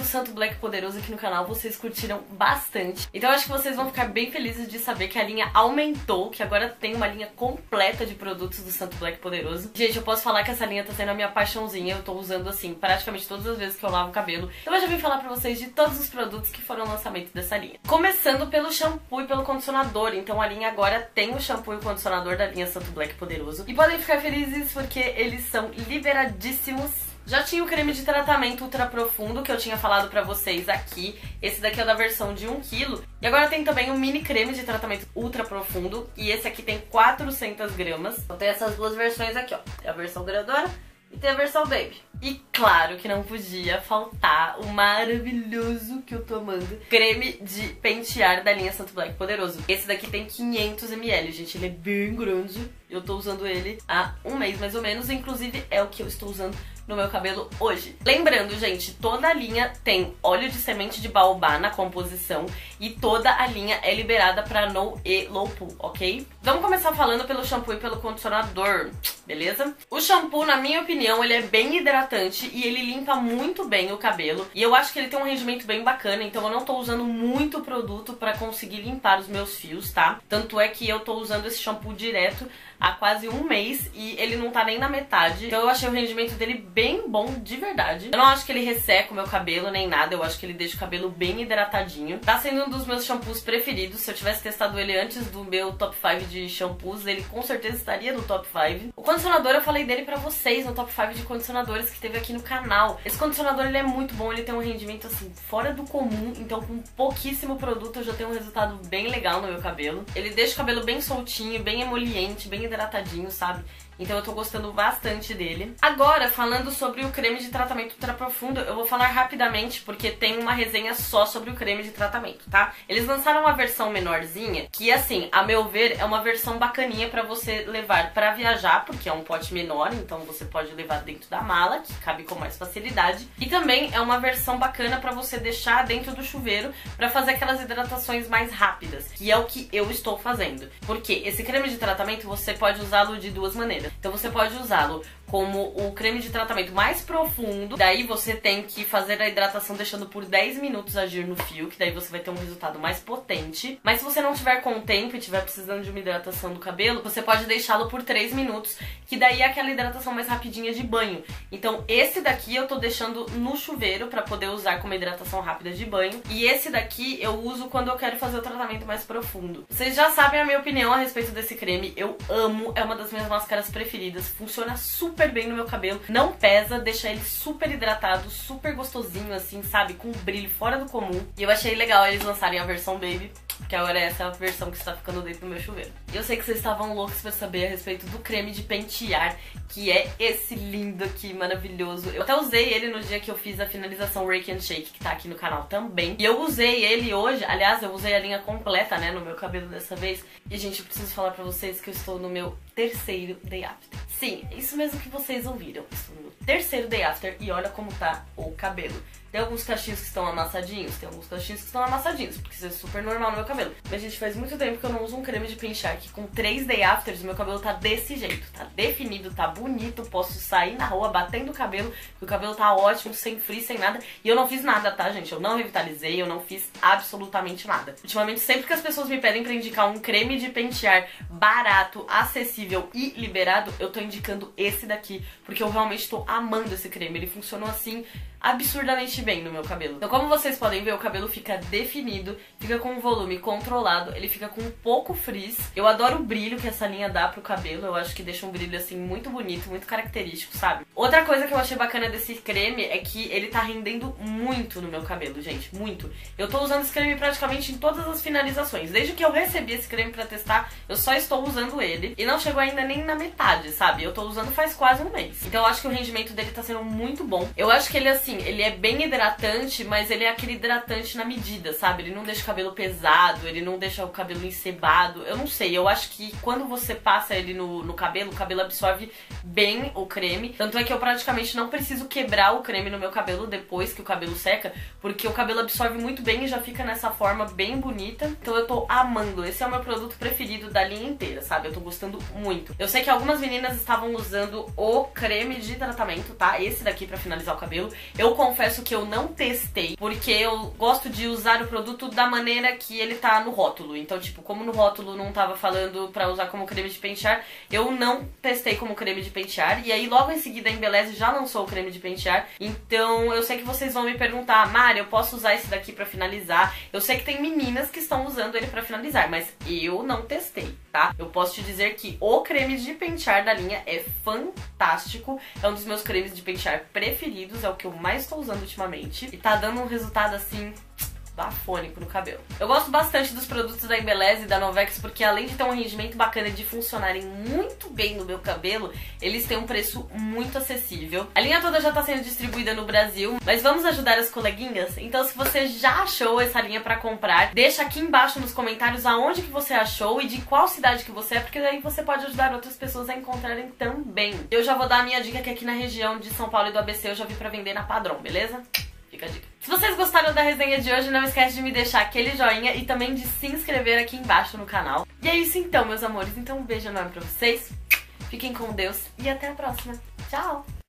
Santo Black Poderoso aqui no canal, vocês curtiram bastante. Então eu acho que vocês vão ficar bem felizes de saber que a linha aumentou, que agora tem uma linha completa de produtos do Santo Black Poderoso. Gente, eu posso falar que essa linha tá sendo a minha paixãozinha, eu tô usando assim praticamente todas as vezes que eu lavo o cabelo. Então eu já vim falar pra vocês de todos os produtos que foram lançamento dessa linha. Começando pelo shampoo e pelo condicionador. Então a linha agora tem o shampoo e o condicionador da linha Santo Black Poderoso. E podem ficar felizes porque eles são liberadíssimos. Já tinha o creme de tratamento ultra profundo que eu tinha falado pra vocês aqui. Esse daqui é da versão de 1 kg. E agora tem também o mini creme de tratamento ultra profundo. E esse aqui tem 400 gramas. Então tem essas duas versões aqui, ó. Tem a versão grandona e tem a versão baby. E claro que não podia faltar o maravilhoso que eu tô amando, creme de pentear da linha Santo Black Poderoso. Esse daqui tem 500 ml, gente, ele é bem grande. Eu tô usando ele há um mês mais ou menos, inclusive é o que eu estou usando no meu cabelo hoje. Lembrando, gente, toda a linha tem óleo de semente de baobá na composição e toda a linha é liberada para no e low poo, ok? Vamos começar falando pelo shampoo e pelo condicionador, beleza? O shampoo, na minha opinião, ele é bem hidratante e ele limpa muito bem o cabelo. E eu acho que ele tem um rendimento bem bacana, então eu não tô usando muito produto pra conseguir limpar os meus fios, tá? Tanto é que eu tô usando esse shampoo direto há quase um mês e ele não tá nem na metade. Então eu achei o rendimento dele bem bom, de verdade. Eu não acho que ele resseca o meu cabelo nem nada, eu acho que ele deixa o cabelo bem hidratadinho. Tá sendo um dos meus shampoos preferidos. Se eu tivesse testado ele antes do meu top 5 de shampoos, ele com certeza estaria no top 5. O condicionador eu falei dele pra vocês no top 5 de condicionadores que teve aqui no canal. Esse condicionador ele é muito bom, ele tem um rendimento assim fora do comum, então com pouquíssimo produto eu já tenho um resultado bem legal no meu cabelo. Ele deixa o cabelo bem soltinho, bem emoliente, bem hidratadinho, sabe? Então eu tô gostando bastante dele. Agora, falando sobre o creme de tratamento ultra profundo, eu vou falar rapidamente porque tem uma resenha só sobre o creme de tratamento, tá? Eles lançaram uma versão menorzinha, que assim, a meu ver, é uma versão bacaninha pra você levar pra viajar, porque é um pote menor, então você pode levar dentro da mala, que cabe com mais facilidade. E também é uma versão bacana pra você deixar dentro do chuveiro pra fazer aquelas hidratações mais rápidas, que é o que eu estou fazendo. Porque esse creme de tratamento você pode usá-lo de duas maneiras. Então você pode usá-lo como o creme de tratamento mais profundo, daí você tem que fazer a hidratação deixando por 10 minutos agir no fio, que daí você vai ter um resultado mais potente. Mas se você não tiver com tempo e tiver precisando de uma hidratação do cabelo, você pode deixá-lo por 3 minutos, que daí é aquela hidratação mais rapidinha de banho. Então esse daqui eu tô deixando no chuveiro pra poder usar como hidratação rápida de banho, e esse daqui eu uso quando eu quero fazer o tratamento mais profundo. Vocês já sabem a minha opinião a respeito desse creme, eu amo, é uma das minhas máscaras preferidas, funciona super bem no meu cabelo, não pesa, deixa ele super hidratado, super gostosinho assim, sabe, com um brilho fora do comum. E eu achei legal eles lançarem a versão baby, que agora é essa versão que está ficando dentro do meu chuveiro. E eu sei que vocês estavam loucos pra saber a respeito do creme de pentear, que é esse lindo aqui, maravilhoso. Eu até usei ele no dia que eu fiz a finalização Rake and Shake, que tá aqui no canal também. E eu usei ele hoje, aliás, eu usei a linha completa, né, no meu cabelo dessa vez. E, gente, eu preciso falar pra vocês que eu estou no meu terceiro day after. Sim, isso mesmo que vocês ouviram. Estou no meu terceiro day after e olha como tá o cabelo. Tem alguns cachinhos que estão amassadinhos, tem alguns cachinhos que estão amassadinhos, porque isso é super normal no meu cabelo. Mas, gente, faz muito tempo que eu não uso um creme de pentear, que com 3 day afters o meu cabelo tá desse jeito. Tá definido, tá bonito, posso sair na rua batendo o cabelo, porque o cabelo tá ótimo, sem frizz, sem nada. E eu não fiz nada, tá, gente? Eu não revitalizei, eu não fiz absolutamente nada. Ultimamente, sempre que as pessoas me pedem pra indicar um creme de pentear barato, acessível e liberado, eu tô indicando esse daqui, porque eu realmente tô amando esse creme. Ele funcionou assim absurdamente bem no meu cabelo. Então, como vocês podem ver, o cabelo fica definido, fica com um volume controlado, ele fica com um pouco frizz. Eu adoro o brilho que essa linha dá pro cabelo, eu acho que deixa um brilho assim muito bonito, muito característico, sabe? Outra coisa que eu achei bacana desse creme é que ele tá rendendo muito no meu cabelo, gente, muito. Eu tô usando esse creme praticamente em todas as finalizações. Desde que eu recebi esse creme pra testar, eu só estou usando ele e não chegou ainda nem na metade, sabe? Eu tô usando faz quase um mês. Então eu acho que o rendimento dele tá sendo muito bom. Eu acho que ele, assim, ele é bem hidratante, mas ele é aquele hidratante na medida, sabe? Ele não deixa o cabelo pesado, ele não deixa o cabelo encebado. Eu não sei, eu acho que quando você passa ele no cabelo, o cabelo absorve bem o creme. Tanto é que eu praticamente não preciso quebrar o creme no meu cabelo depois que o cabelo seca, porque o cabelo absorve muito bem e já fica nessa forma bem bonita. Então eu tô amando. Esse é o meu produto preferido da linha inteira, sabe? Eu tô gostando muito. Eu sei que algumas meninas estavam usando o creme de tratamento, tá? Esse daqui pra finalizar o cabelo. Eu confesso que eu não testei, porque eu gosto de usar o produto da maneira que ele tá no rótulo. Então, tipo, como no rótulo não tava falando pra usar como creme de pentear, eu não testei como creme de pentear. E aí, logo em seguida, a Embeleze já lançou o creme de pentear. Então, eu sei que vocês vão me perguntar, Mari, eu posso usar esse daqui pra finalizar? Eu sei que tem meninas que estão usando ele pra finalizar, mas eu não testei, tá? Eu posso te dizer que o creme de pentear da linha é fantástico. É um dos meus cremes de pentear preferidos, é o que eu mais estou usando ultimamente. E tá dando um resultado, assim, bafônico no cabelo. Eu gosto bastante dos produtos da Embeleze e da Novex porque além de ter um rendimento bacana e de funcionarem muito bem no meu cabelo, eles têm um preço muito acessível. A linha toda já tá sendo distribuída no Brasil, mas vamos ajudar as coleguinhas? Então se você já achou essa linha pra comprar, deixa aqui embaixo nos comentários aonde que você achou e de qual cidade que você é, porque daí você pode ajudar outras pessoas a encontrarem também. Eu já vou dar a minha dica que aqui na região de São Paulo e do ABC eu já vi pra vender na Padrão, beleza? Fica a dica. Se vocês gostaram da resenha de hoje, não esquece de me deixar aquele joinha e também de se inscrever aqui embaixo no canal. E é isso então, meus amores. Então um beijo enorme pra vocês. Fiquem com Deus e até a próxima. Tchau!